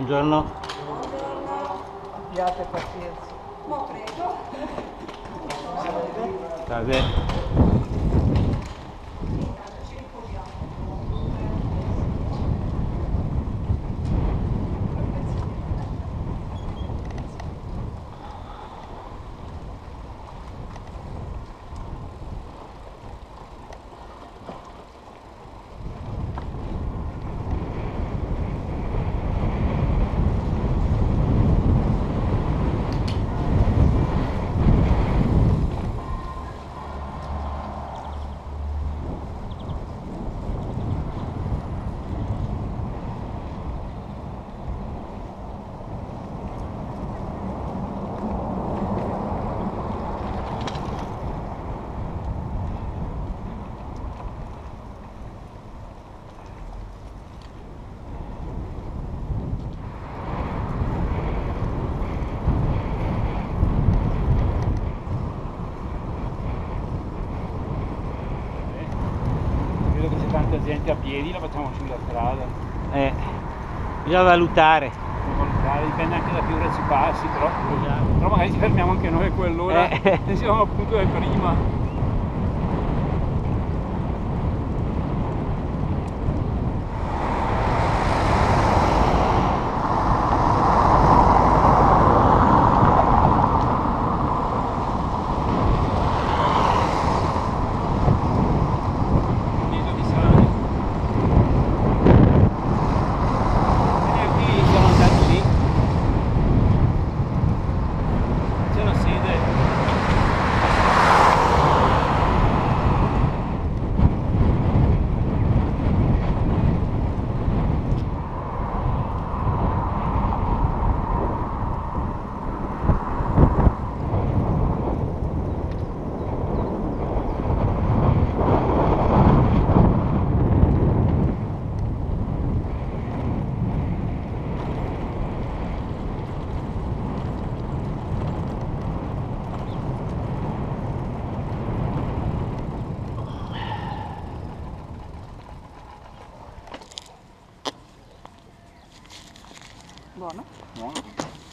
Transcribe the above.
Buongiorno. Buongiorno. Abbiate pazienza. Ma prego. Salve. Vedo che c'è tanta gente a piedi, la facciamo sulla strada. Bisogna valutare. Dipende anche da che ora ci passi, però magari ci fermiamo anche noi a quell'ora e siamo appunto da prima. Buono. Buono.